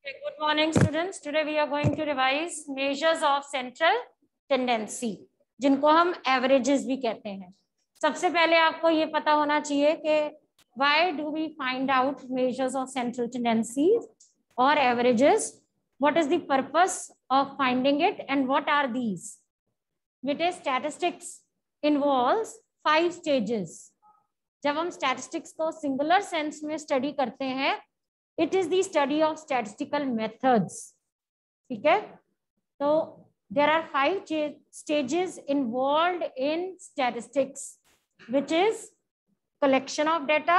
Good morning, students. Today we are going to revise measures of central tendency, जिनको हम averages भी कहते हैं. सबसे पहले आपको ये पता होना चाहिए कि why do we find out measures of central tendencies or averages? What is the purpose of finding it and what are these? बेटे statistics involves 5 stages. जब हम statistics को singular sense में study करते हैं, it is the study of statistical methods. ठीक है, तो there are 5 stages involved in statistics, which is collection of data,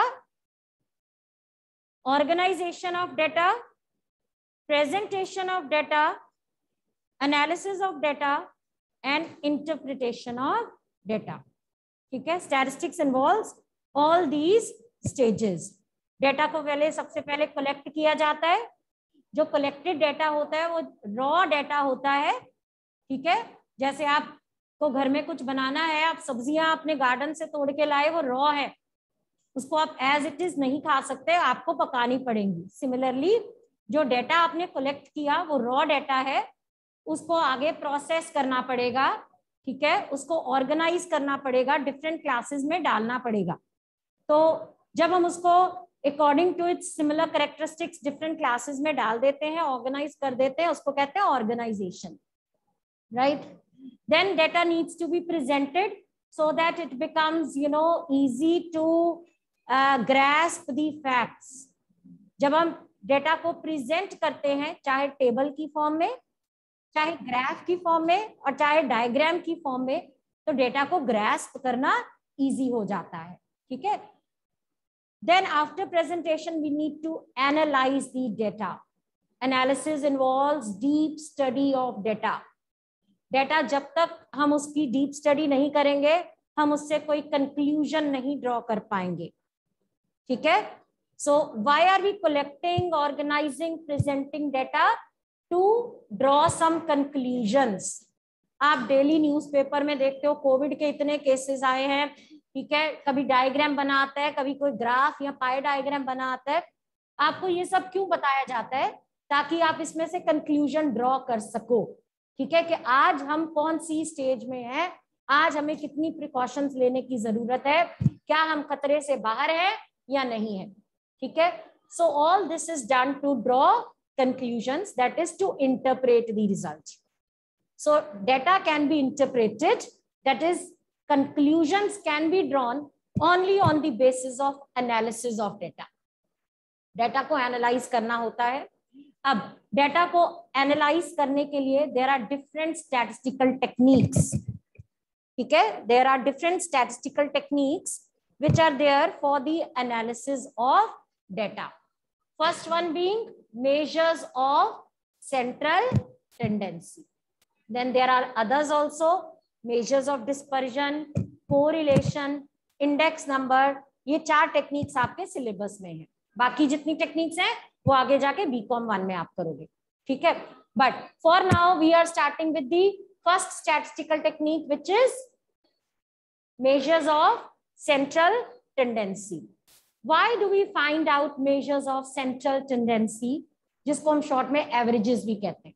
organization of data, presentation of data, analysis of data and interpretation of data. ठीक है, statistics involves all these stages. Data को पहले सबसे पहले collect किया जाता है. जो कलेक्टेड डेटा होता है वो रॉ डेटा होता है. ठीक है, जैसे आपको घर में कुछ बनाना है, आप सब्जियां अपने गार्डन से तोड़ के लाए, वो रॉ है, उसको आप एज इट इज नहीं खा सकते, आपको पकानी पड़ेंगी. सिमिलरली जो डेटा आपने कलेक्ट किया वो रॉ डेटा है, उसको आगे प्रोसेस करना पड़ेगा. ठीक है, उसको ऑर्गेनाइज करना पड़ेगा, डिफरेंट क्लासेस में डालना पड़ेगा. तो जब हम उसको according to its similar characteristics different classes में डाल देते हैं, ऑर्गेनाइज कर देते हैं, उसको कहते हैं organisation. Right, then data needs to be presented so that it becomes easy to grasp the facts. जब हम डेटा को प्रेजेंट करते हैं, चाहे टेबल की फॉर्म में, चाहे ग्राफ की फॉर्म में और चाहे डायग्राम की फॉर्म में, तो डेटा को ग्रास्प करना इजी हो जाता है. ठीक है, then after presentation we need to analyze the data. Analysis involves deep study of data. Data जब तक हम उसकी डीप स्टडी नहीं करेंगे, हम उससे कोई कंक्लूजन नहीं ड्रॉ कर पाएंगे. ठीक है, so why are we collecting, organising, presenting data? To draw some conclusions. आप डेली न्यूज़पेपर में देखते हो कोविड के इतने केसेस आए हैं. ठीक है, कभी डायग्राम बनाता है, कभी कोई ग्राफ या पाई डायग्राम बनाता है. आपको ये सब क्यों बताया जाता है? ताकि आप इसमें से कंक्लूजन ड्रॉ कर सको. ठीक है, कि आज हम कौन सी स्टेज में हैं, आज हमें कितनी प्रिकॉशंस लेने की जरूरत है, क्या हम खतरे से बाहर हैं या नहीं है. ठीक है, so all this is done to draw conclusions, that is to interpret the result. So data can be interpreted, that is conclusions can be drawn only on the basis of analysis of data. Data को analyse करना होता है. अब data को analyse करने के लिए there are different statistical techniques. ठीक है, there are different statistical techniques which are there for the analysis of data. First one being measures of central tendency. Then there are others also, measures of dispersion, correlation, index number. ये 4 techniques आपके syllabus में है. बाकी जितनी techniques हैं वो आगे जाके बीकॉम 1 में आप करोगे. ठीक है, but for now we are starting with the first statistical technique which is measures of central tendency. Why do we find out measures of central tendency, जिसको हम शॉर्ट में एवरेजेस भी कहते हैं?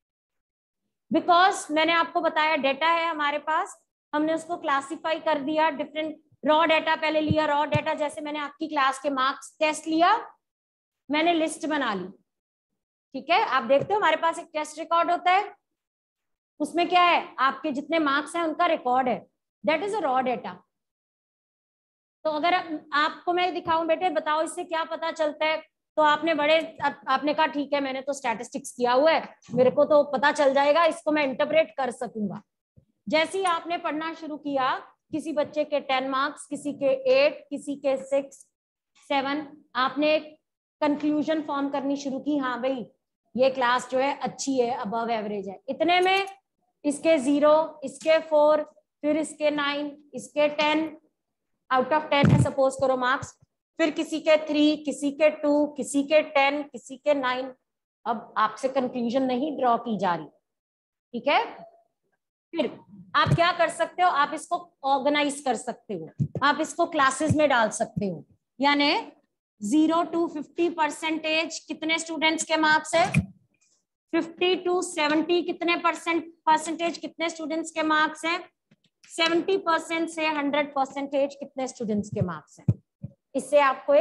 बिकॉज मैंने आपको बताया डेटा है हमारे पास, हमने उसको क्लासिफाई कर दिया. डिफरेंट रॉ डेटा पहले लिया. रॉ डेटा जैसे मैंने आपकी क्लास के मार्क्स टेस्ट लिया, मैंने लिस्ट बना ली. ठीक है, आप देखते हो हमारे पास एक टेस्ट रिकॉर्ड होता है, उसमें क्या है, आपके जितने मार्क्स हैं उनका रिकॉर्ड है. That is a raw data. तो अगर आपको मैं दिखाऊं, बेटे बताओ इससे क्या पता चलता है, तो आपने कहा ठीक है, मैंने तो स्टैटिस्टिक्स किया हुआ है, मेरे को तो पता चल जाएगा, इसको मैं इंटरप्रेट कर सकूंगा. जैसे ही आपने पढ़ना शुरू किया, किसी बच्चे के 10 मार्क्स, किसी के 8, किसी के 6, 7, आपने एक कंक्लूजन फॉर्म करनी शुरू की. हाँ भाई, ये क्लास जो है अच्छी है, अबव एवरेज है. इतने में इसके 0, इसके 4, फिर इसके 9, इसके 10 आउट ऑफ 10 है सपोज करो मार्क्स, फिर किसी के 3, किसी के 2, किसी के 10, किसी के 9. अब आपसे कंक्लूजन नहीं ड्रॉ की जा रही. ठीक है, फिर आप क्या कर सकते हो, आप इसको ऑर्गेनाइज कर सकते हो, आप इसको क्लासेस में डाल सकते हो. यानी 0 to 50% कितने स्टूडेंट्स के मार्क्स है? 50 to 70 कितने परसेंटेज कितने स्टूडेंट्स के मार्क्स हैं? 70% से 100% कितने स्टूडेंट्स के मार्क्स हैं? इससे आपको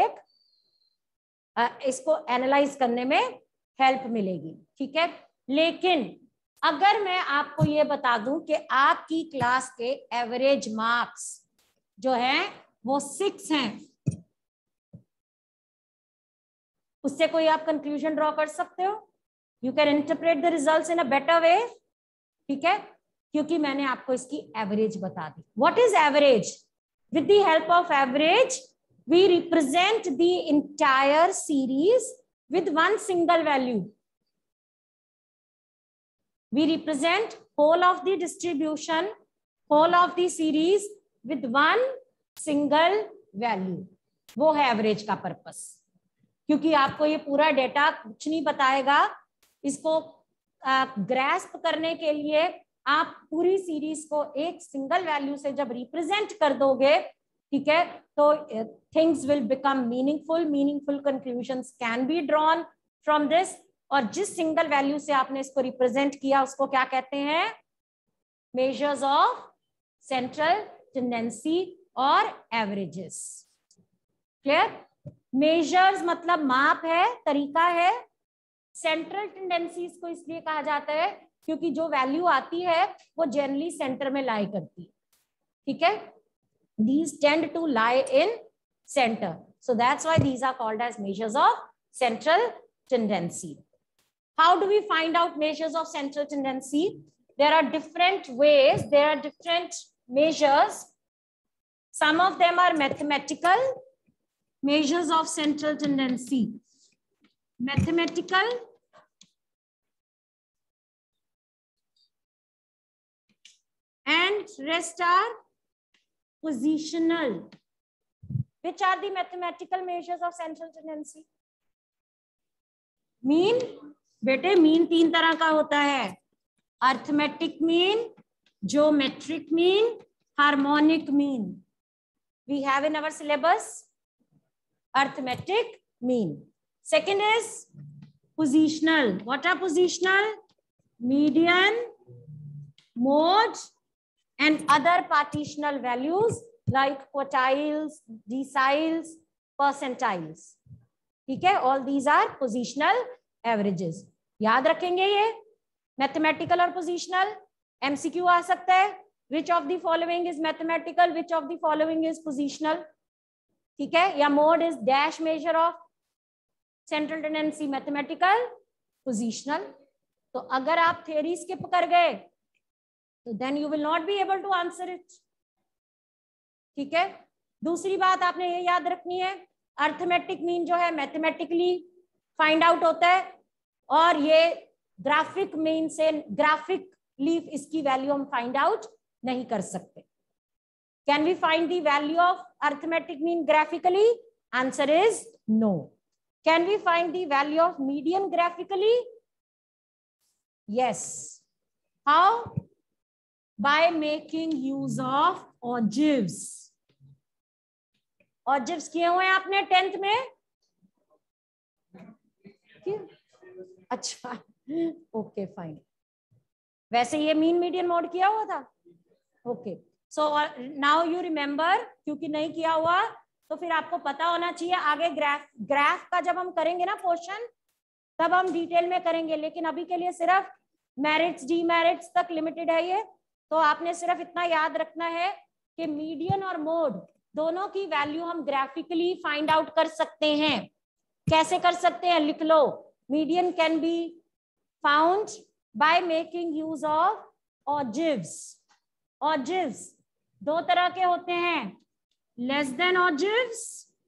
इसको एनालाइज करने में हेल्प मिलेगी, ठीक है। लेकिन अगर मैं आपको ये बता दूं कि आपकी क्लास के एवरेज मार्क्स जो हैं वो 6 हैं, उससे कोई आप कंक्लूजन ड्रॉ कर सकते हो? You can interpret the results in a better way, ठीक है, क्योंकि मैंने आपको इसकी एवरेज बता दी। What is average? With the help of average we represent the entire series with one single value. We represent whole of the distribution, whole of the series with one single value. वो है average का purpose, क्योंकि आपको ये पूरा data कुछ नहीं बताएगा। इसको ग्रैस्प करने के लिए आप पूरी सीरीज को एक सिंगल वैल्यू से जब रिप्रेजेंट कर दोगे, ठीक है, तो things will become meaningful. Meaningful conclusions can be drawn from this. और जिस सिंगल वैल्यू से आपने इसको रिप्रेजेंट किया उसको क्या कहते हैं? मेजर्स ऑफ सेंट्रल टेंडेंसी और एवरेजेस। क्लियर? मेजर्स मतलब माप है, तरीका है। सेंट्रल टेंडेंसीज को इसलिए कहा जाता है क्योंकि जो वैल्यू आती है वो जनरली सेंटर में लाई करती है, ठीक है। These tend to lie in center, so that's why these are called as measures of central tendency. How do we find out measures of central tendency? There are different ways, there are different measures. Some of them are mathematical measures of central tendency. Mathematical and rest are positional. Which are the mathematical measures of central tendency? Mean, बेटे mean 3 तरह का होता है। Arithmetic mean, geometric mean, harmonic mean. We have in our syllabus arithmetic mean. Second is positional. What are positional? Median, mode, and other partitional values like quartiles, deciles, percentiles. ठीक है, all these are positional averages. याद रखेंगे ये mathematical और positional. MCQ आ सकता है, which of the following is mathematical, which of the following is positional, ठीक है। या mode is dash measure of central tendency, mathematical, positional. तो अगर आप थ्योरी स्किप कर गए तो then you will not be able to answer it, ठीक है। दूसरी बात आपने ये याद रखनी है, अर्थमेटिक मीन जो है मैथमेटिकली फाइंड आउट होता है, और ये ग्राफिक मीन से ग्राफिकली इसकी वैल्यू हम फाइंड आउट नहीं कर सकते। Can we find the value of arithmetic mean graphically? Answer is no. Can we find the value of median graphically? Yes. How? By making use of ogives. Ogives किए हुए हैं आपने 10th में? अच्छा, okay fine. वैसे ये mean median mode किया हुआ था, okay. So now you remember, क्योंकि नहीं किया हुआ तो फिर आपको पता होना चाहिए। आगे ग्राफ का जब हम करेंगे ना पोर्शन, तब हम डिटेल में करेंगे, लेकिन अभी के लिए सिर्फ मेरिट्स डीमेरिट्स तक लिमिटेड है ये। तो आपने सिर्फ इतना याद रखना है कि मीडियन और मोड दोनों की वैल्यू हम ग्राफिकली फाइंड आउट कर सकते हैं। कैसे कर सकते हैं? लिख लो। Median can be found by making use of ogives. Ogives 2 तरह के होते हैं, less than ogives,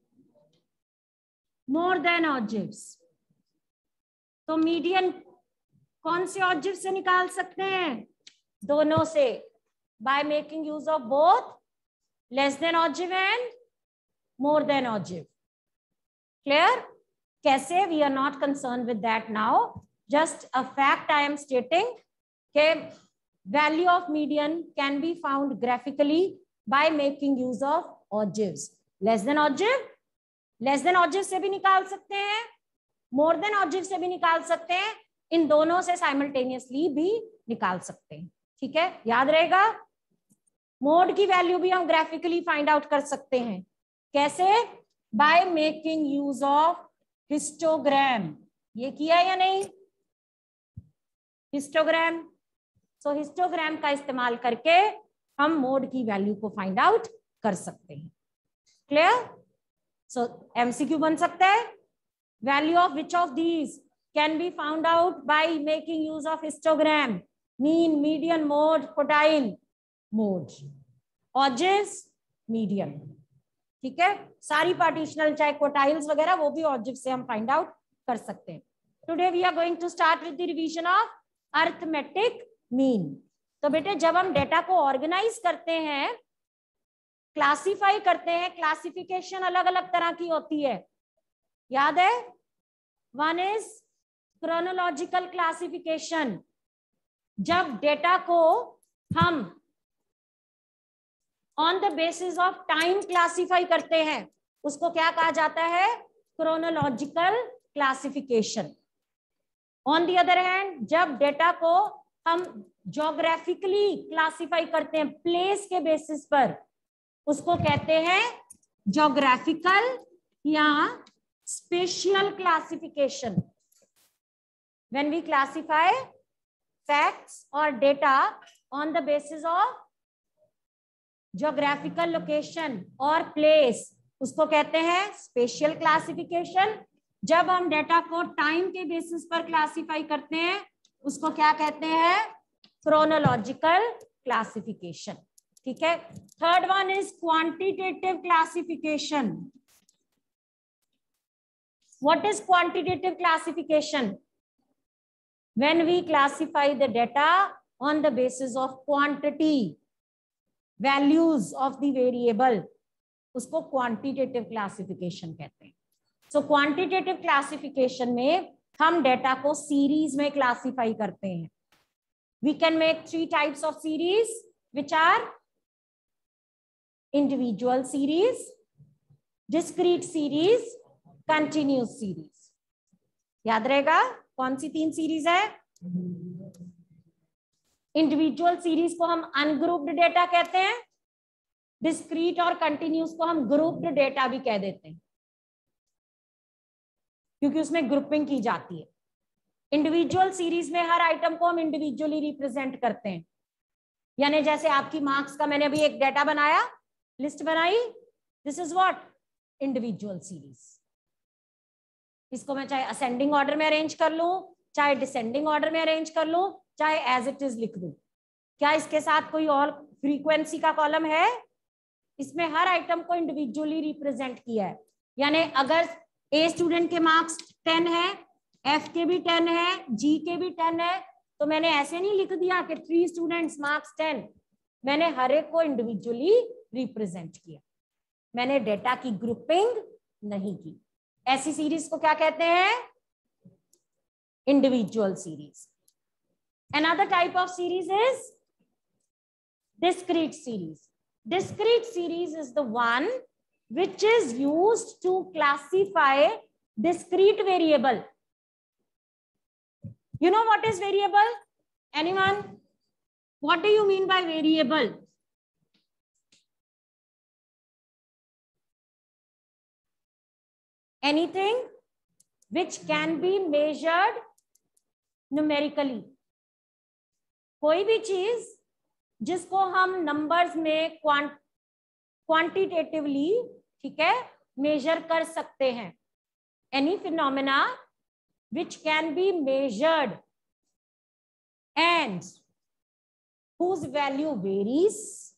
more than ogives. तो मीडियन कौन से ऑजिव से निकाल सकते हैं? दोनों से, by making use of both less than ogive and more than ogive. Clear? कैसे? We are not concern with that now, just a fact I am stating के value of median can be found graphically by making use of ogives. Less than ogive, less than objective से भी निकाल सकते हैं, more than objective से भी निकाल सकते हैं, इन दोनों से साइमल्टेनियसली भी निकाल सकते हैं। ठीक है, याद रहेगा। मोड की वैल्यू भी हम ग्राफिकली फाइंड आउट कर सकते हैं। कैसे? By making use of histogram. ये किया या नहीं? हिस्टोग्राम। सो हिस्टोग्राम का इस्तेमाल करके हम मोड की वैल्यू को फाइंड आउट कर सकते हैं। क्लियर? सो एमसीक्यू बन सकता है, value of which of these can be found out by making use of histogram? Mean, median, mode, quartile. Mode, objects, median. ठीक है, सारी पार्टीशनल चाहे क्वोटाइल्स वगैरह वो भी ऑब्जेक्ट से हम फाइंड आउट कर सकते हैं। Today we are going to start with the revision of arithmetic mean. तो बेटे जब हम डेटा को ऑर्गेनाइज करते हैं, क्लासिफाई करते हैं, क्लासिफिकेशन अलग अलग तरह की होती है, याद है? One is chronological classification. जब डेटा को हम on the basis of time classify करते हैं, उसको क्या कहा जाता है? Chronological classification. On the other hand, जब डेटा को हम ज्योग्राफिकली क्लासिफाई करते हैं, प्लेस के बेसिस पर, उसको कहते हैं ज्योग्राफिकल या spatial classification. When we classify facts और data on the basis of geographical location और प्लेस, उसको कहते हैं स्पेशियल क्लासिफिकेशन। जब हम डेटा को टाइम के बेसिस पर क्लासिफाई करते हैं, उसको क्या कहते हैं? Chronological classification. ठीक है। Third one is quantitative classification. What is quantitative classification? When we classify the data on the basis of quantity, values of the variable, उसको क्वांटिटेटिव क्लासिफिकेशन कहते हैं। सो क्वांटिटेटिव क्लासिफिकेशन में हम डेटा को सीरीज में classify करते हैं। We can make 3 types of series which are individual series, discrete series, continuous series. याद रहेगा कौन सी 3 सीरीज है? इंडिविजुअल सीरीज को हम अनग्रुप्ड डेटा कहते हैं, डिस्क्रीट और कंटिन्यूस को हम ग्रुप्ड डेटा भी कह देते हैं, क्योंकि उसमें ग्रुपिंग की जाती है। इंडिविजुअल सीरीज में हर आइटम को हम इंडिविजुअली रिप्रेजेंट करते हैं, यानी जैसे आपकी मार्क्स का मैंने अभी एक डेटा बनाया, लिस्ट बनाई, this is what? Individual series. इसको मैं चाहे असेंडिंग ऑर्डर में अरेंज कर लूं, चाहे डिसेंडिंग ऑर्डर में अरेंज कर लूं, चाहे एज इट इज लिख दूं। क्या इसके साथ कोई और फ्रीक्वेंसी का कॉलम है? इसमें हर आइटम को इंडिविजुअली रिप्रेजेंट किया है। यानी अगर ए स्टूडेंट के मार्क्स 10 है, एफ के भी 10 है, जी के भी 10 है, तो मैंने ऐसे नहीं लिख दिया कि 3 स्टूडेंट्स मार्क्स 10। मैंने हर एक को इंडिविजुअली रिप्रेजेंट किया, मैंने डेटा की ग्रुपिंग नहीं की। ऐसी सीरीज को क्या कहते हैं? Individual series. Another type of series is discrete series. Discrete series is the one which is used to classify discrete variable. You know what is variable? Anyone? What do you mean by variable? Anything which can be measured numerically. कोई भी चीज जिसको हम numbers में quantitatively, ठीक है, major कर सकते हैं। Any phenomena which can be measured and whose value varies.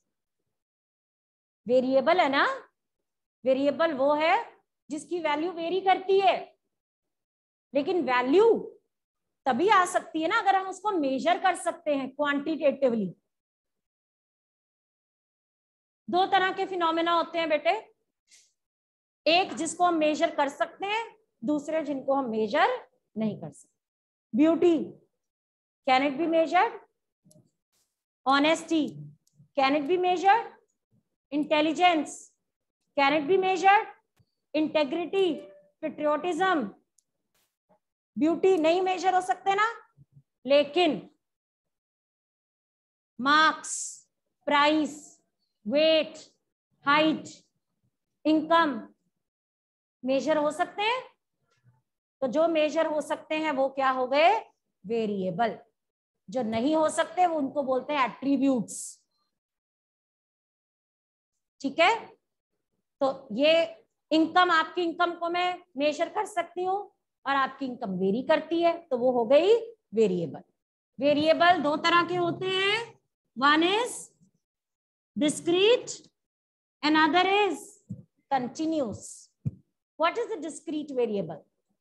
Variable है ना, वेरिएबल वो है जिसकी वैल्यू वेरी करती है, लेकिन वैल्यू तभी आ सकती है ना अगर हम उसको मेजर कर सकते हैं क्वांटिटेटिवली। 2 तरह के फिनोमेना होते हैं बेटे, एक जिसको हम मेजर कर सकते हैं, दूसरे जिनको हम मेजर नहीं कर सकते। Beauty, can it be measured? Honesty, can it be measured? Intelligence, can it be measured? Integrity, patriotism, beauty नहीं मेजर हो सकते ना, लेकिन marks, price, weight, height, income measure हो सकते हैं। तो जो मेजर हो सकते हैं वो क्या हो गए, वेरिएबल। जो नहीं हो सकते वो उनको बोलते हैं एट्रीब्यूट्स। ठीक है, तो ये इनकम, आपकी इनकम को मैं मेजर कर सकती हूँ और आपकी इनकम वेरी करती है, तो वो हो गई वेरिएबल। वेरिएबल दो तरह के होते हैं, one is discrete and other is continuous. What is the discrete variable?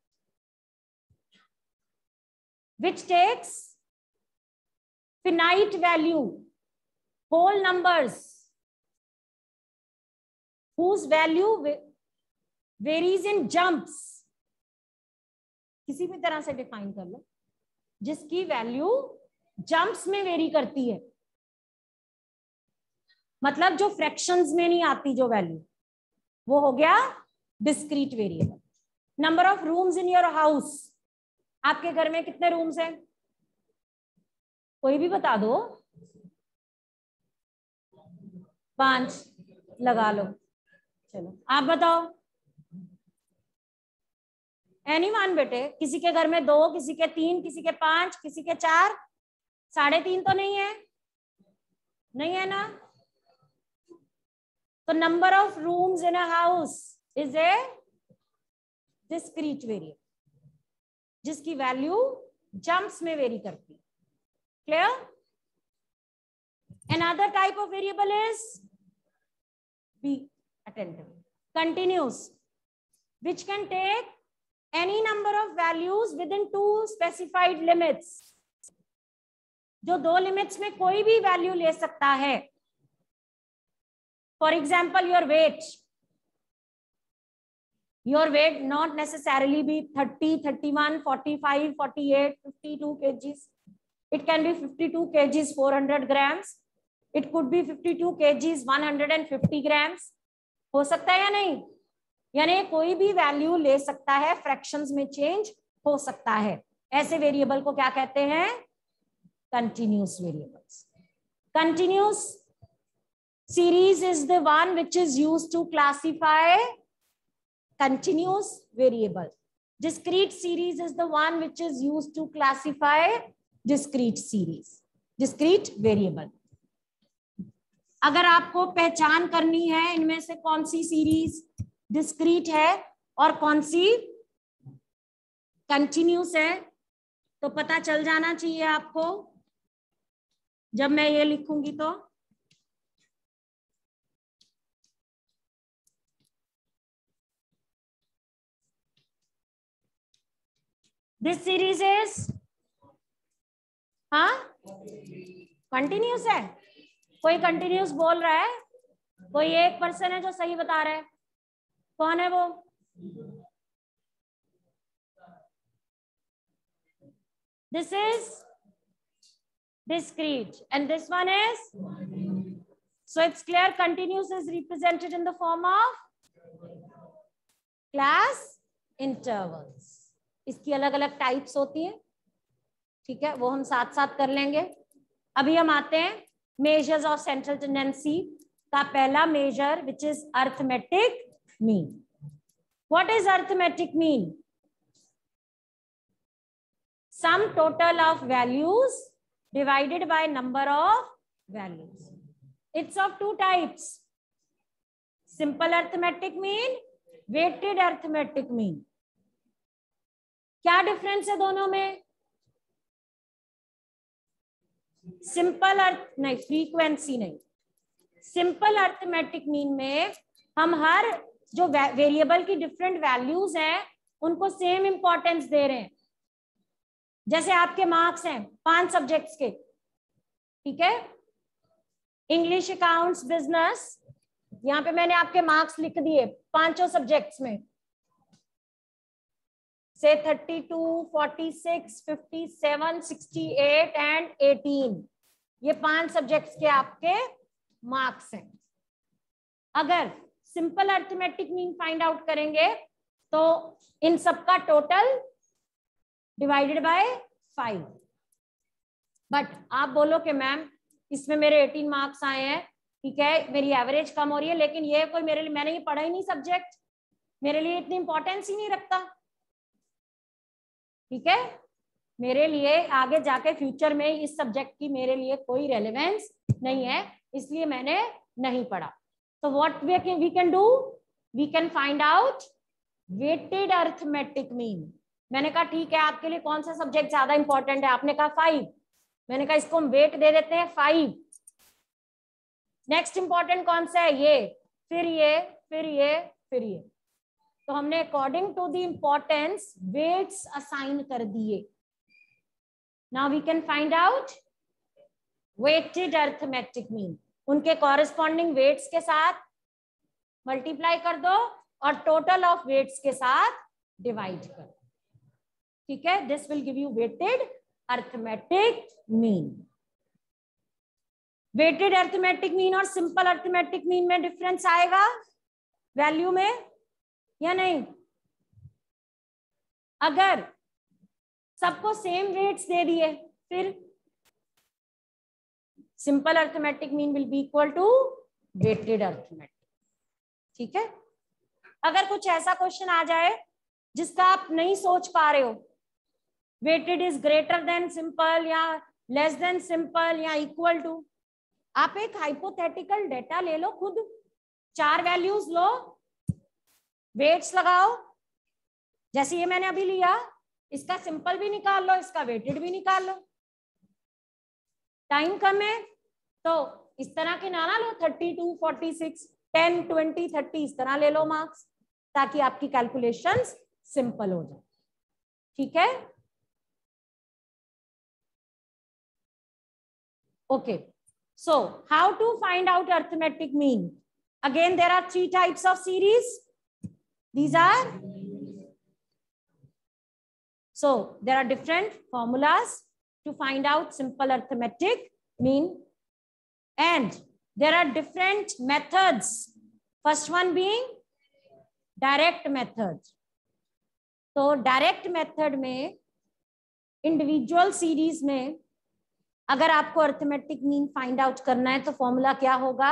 which takes finite value, whole numbers whose value varies in jumps। किसी भी तरह से डिफाइन कर लो, जिसकी वैल्यू जंप्स में वेरी करती है, मतलब जो फ्रैक्शंस में नहीं आती जो वैल्यू, वो हो गया discrete variable. Number of rooms in your house, आपके घर में कितने रूम्स हैं? कोई भी बता दो। 5 लगा लो। चलो आप बताओ। एनीवन बेटे, किसी के घर में 2, किसी के 3, किसी के 5, किसी के 4, 3.5 तो नहीं है, नहीं है ना? तो number of rooms in a house is a discrete variable, जिसकी वैल्यू जंप्स में वेरी करती है। Clear? Another type of variable is, be attentive, continuous, which can take any number of values within 2 specified limits, जो 2 limits में कोई भी value ले सकता है। For example, your weight not necessarily be 30, 31, 45, 48, 52 kgs. It can be 52 kgs 400 grams. It could be 52 kgs 150 grams. हो सकता है या नहीं? यानी कोई भी वैल्यू ले सकता है, फ्रैक्शंस में चेंज हो सकता है। ऐसे वेरिएबल को क्या कहते हैं? Continuous variables. Continuous series is the one which is used to classify continuous variable. Discrete series is the one which is used to classify discrete series, discrete variable. अगर आपको पहचान करनी है इनमें से कौन सी सीरीज डिस्क्रीट है और कौन सी कंटिन्यूस है, तो पता चल जाना चाहिए आपको जब मैं ये लिखूंगी। तो दिस सीरीज इज, हाँ कंटिन्यूस है। कोई कंटिन्यूस बोल रहा है? कोई एक पर्सन है जो सही बता रहा है, कौन है वो? This is discrete and this one is, so it's clear continuous is represented in the form of class intervals. इसकी अलग अलग टाइप्स होती हैं, ठीक है, वो हम साथ साथ कर लेंगे। अभी हम आते हैं मेजर्स ऑफ सेंट्रल टेंडेंसी का पहला measure which is arithmetic mean. What is arithmetic mean? Sum total of values divided by number of values. It's of 2 types, simple arithmetic mean, weighted arithmetic mean. क्या difference है दोनों में? Simple अर्थ नहीं, frequency नहीं, simple arithmetic mean में हम हर जो variable की डिफरेंट वैल्यूज हैं उनको सेम इंपॉर्टेंस दे रहे हैं। जैसे आपके मार्क्स हैं 5 सब्जेक्ट्स के, ठीक है, इंग्लिश, अकाउंट्स, बिजनेस, यहाँ पे मैंने आपके मार्क्स लिख दिए 5 सब्जेक्ट्स में से 32, 46, 57, 68 एंड 18, ये 5 सब्जेक्ट्स के आपके मार्क्स हैं। अगर simple arithmetic mean find out करेंगे तो इन सबका टोटल डिवाइडेड बाय 5। बट आप बोलो कि मैम इसमें मेरे 18 मार्क्स आए हैं, ठीक है, मेरी एवरेज कम हो रही है, लेकिन ये कोई मेरे लिए, मैंने ये पढ़ा ही नहीं सब्जेक्ट, मेरे लिए इतनी इंपॉर्टेंस ही नहीं रखता, ठीक है, मेरे लिए आगे जाके फ्यूचर में इस सब्जेक्ट की मेरे लिए कोई रेलेवेंस नहीं है, इसलिए मैंने नहीं पढ़ा। तो what we can do, we can find out weighted arithmetic mean. मैंने कहा ठीक है, आपके लिए कौन सा सब्जेक्ट ज्यादा इंपॉर्टेंट है, आपने कहा 5, मैंने कहा इसको हम वेट दे देते हैं 5। नेक्स्ट इंपॉर्टेंट कौन सा है, ये, फिर ये, फिर ये, फिर ये, तो हमने according to the importance weights assign कर दिए। Now we can find out weighted arithmetic mean, उनके कॉरेस्पॉन्डिंग वेट्स के साथ मल्टीप्लाई कर दो और टोटल ऑफ वेट्स के साथ डिवाइड कर, ठीक है, this will give you weighted arithmetic mean. Weighted arithmetic mean और सिंपल अर्थमेटिक मीन में डिफरेंस आएगा वैल्यू में या नहीं? अगर सबको सेम वेट्स दे दिए फिर simple arithmetic mean will be equal to weighted arithmetic, ठीक है। अगर कुछ ऐसा क्वेश्चन आ जाए जिसका आप नहीं सोच पा रहे हो, weighted is greater than simple या लेस देन सिंपल या इक्वल टू, आप एक हाइपोथेटिकल डेटा ले लो, खुद 4 वैल्यूज लो, वेट्स लगाओ, जैसे ये मैंने अभी लिया, इसका सिंपल भी निकाल लो, इसका वेटेड भी निकाल लो। टाइम कम है तो इस तरह के ना लो, 32, 46, 10, 20, 30 इस तरह ले लो मार्क्स, ताकि आपकी कैलकुलेशंस सिंपल हो जाए, ठीक है। Okay, so how to find out arithmetic mean? Again there are 3 types of series. These are, so there are different formulas to find out simple arithmetic mean, and there are different methods. First one being direct method. तो direct method में individual series में अगर आपको arithmetic mean find out करना है तो formula क्या होगा,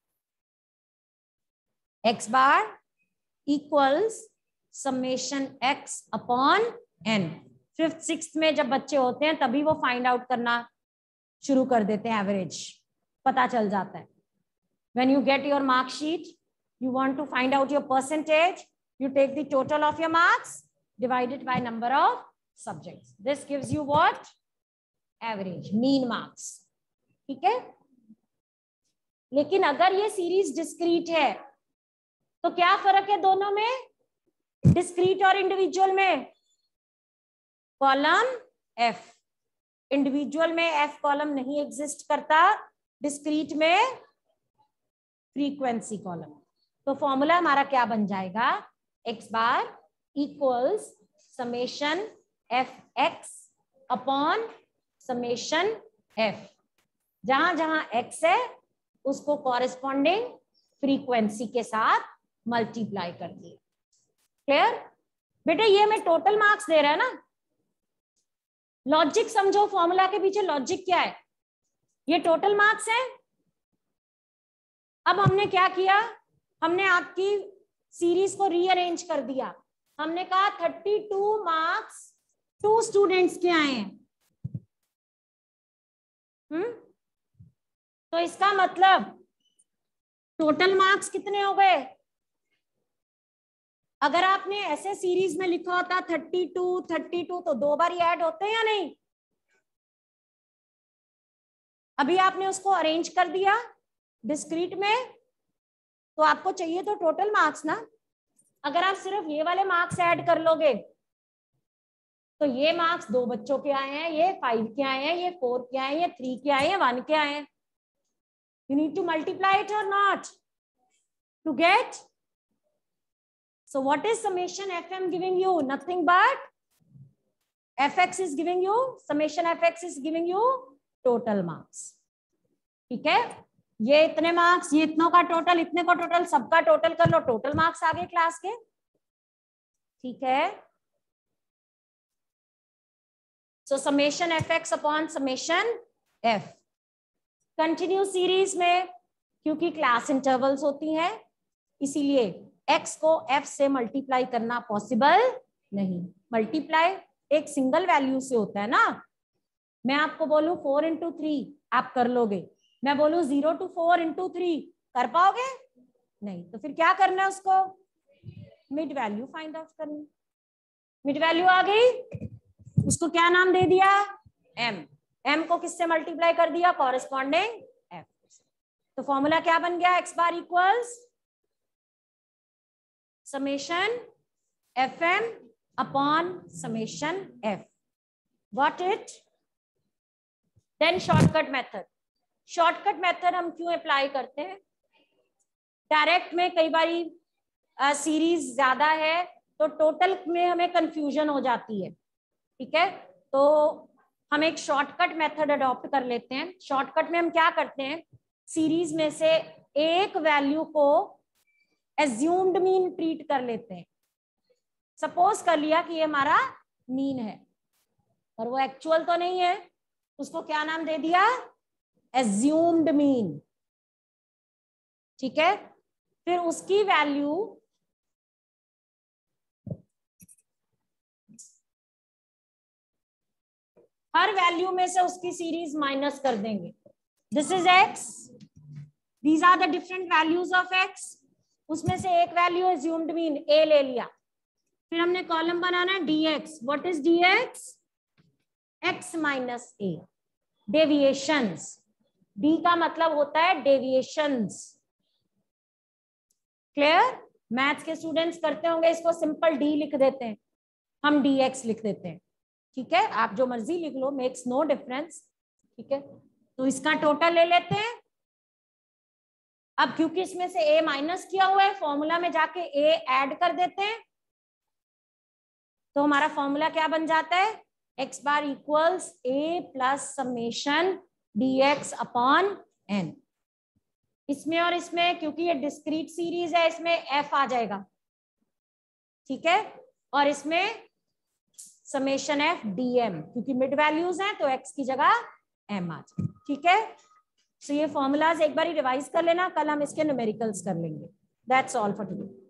x bar equals summation x upon n। 5th 6th में जब बच्चे होते हैं तभी वो फाइंड आउट करना शुरू कर देते हैं, एवरेज पता चल जाता है। When you get your mark sheet, you want to find out your percentage, you take the total of your marks divided by number of subjects. This gives you what? Average, mean marks, ठीक है। लेकिन अगर ये series discrete है तो क्या फर्क है दोनों में, डिस्क्रीट और इंडिविजुअल में? कॉलम F, इंडिविजुअल में F कॉलम नहीं एग्जिस्ट करता, डिस्क्रीट में फ्रीक्वेंसी कॉलम। तो फॉर्मूला हमारा क्या बन जाएगा, x bar equals summation fx upon summation f। जहां जहां x है उसको कॉरेस्पॉन्डिंग फ्रीक्वेंसी के साथ मल्टीप्लाई कर दिए। क्लियर बेटे, ये मैं टोटल मार्क्स दे रहा है ना, लॉजिक समझो, फॉर्मूला के पीछे लॉजिक क्या है, ये टोटल मार्क्स है। अब हमने क्या किया, हमने आपकी सीरीज को रीअरेंज कर दिया, हमने कहा 32 मार्क्स 2 स्टूडेंट्स के आए हैं। तो इसका मतलब टोटल मार्क्स कितने हो गए? अगर आपने ऐसे सीरीज में लिखा होता 32 32 तो 2 बार ऐड होते हैं या नहीं? अभी आपने उसको अरेंज कर दिया डिस्क्रीट में, तो आपको चाहिए तो टोटल मार्क्स ना। अगर आप सिर्फ ये वाले मार्क्स ऐड कर लोगे तो ये मार्क्स 2 बच्चों के आए हैं, ये 5 के आए हैं, ये 4 के आए हैं, ये 3 के आए हैं, 1 के आए हैं। You need to multiply it or not to get. So what is summation FM giving you? Nothing but fx is giving you, summation fx is giving you total marks, ठीक है। ये इतने मार्क्स, ये इतनों का टोटल, इतने को total, सबका total कर लो, टोटल मार्क्स आ गए क्लास के। ठीक है, so summation F X upon summation F. Continue series में क्योंकि क्लास इंटरवल्स होती हैं, इसीलिए x को f से मल्टीप्लाई करना पॉसिबल नहीं। मल्टीप्लाई एक सिंगल वैल्यू से होता है ना। मैं आपको बोलूं 4 into 3 आप कर लोगे, मैं बोलूं 0 to 4 into 3 कर पाओगे नहीं। तो फिर क्या करना है, उसको मिड वैल्यू फाइंड आउट करनी। मिड वैल्यू आ गई, उसको क्या नाम दे दिया, m। m को किससे मल्टीप्लाई कर दिया, कॉरेस्पॉन्डिंग f। तो फॉर्मूला क्या बन गया, x bar equals summation fm upon summation f। Got it. Then shortcut method. Shortcut method हम क्यों अप्लाई करते हैं, डायरेक्ट में कई बारी सीरीज ज्यादा है तो टोटल में हमें कंफ्यूजन हो जाती है। ठीक है, तो हम एक शॉर्टकट मेथड अडॉप्ट कर लेते हैं। शॉर्टकट में हम क्या करते हैं, सीरीज में से एक वैल्यू को एज्यूम्ड मीन ट्रीट कर लेते हैं। सपोज कर लिया कि ये हमारा मीन है और वो एक्चुअल तो नहीं है, उसको क्या नाम दे दिया, एज्यूम्ड मीन। ठीक है, फिर उसकी वैल्यू हर वैल्यू में से उसकी सीरीज माइनस कर देंगे। This is X, these are the different values of X, उसमें से एक वैल्यू एज्यूम्ड मीन ए ले लिया। फिर हमने कॉलम बनाना है dx। What is dx, x minus A. Deviations, d का मतलब होता है डेविएशंस। क्लियर। मैथ्स के स्टूडेंट्स करते होंगे इसको सिंपल d लिख देते हैं, हम dx लिख देते हैं। ठीक है, आप जो मर्जी लिख लो, मेक्स नो डिफरेंस। ठीक है, तो इसका टोटल ले लेते हैं। अब क्योंकि इसमें से a माइनस किया हुआ है, फॉर्मूला में जाके a ऐड कर देते हैं, तो हमारा फॉर्मूला क्या बन जाता है, x bar equals a plus summation dx upon n। इसमें और इसमें क्योंकि ये डिस्क्रीट सीरीज है, इसमें f आ जाएगा। ठीक है, और इसमें समेशन f dm, क्योंकि मिड वैल्यूज हैं तो x की जगह m आ जाए। ठीक है, सो ये फॉर्मूलाज एक बार रिवाइज कर लेना, कल हम इसके न्यूमेरिकल्स कर लेंगे। That's all for today.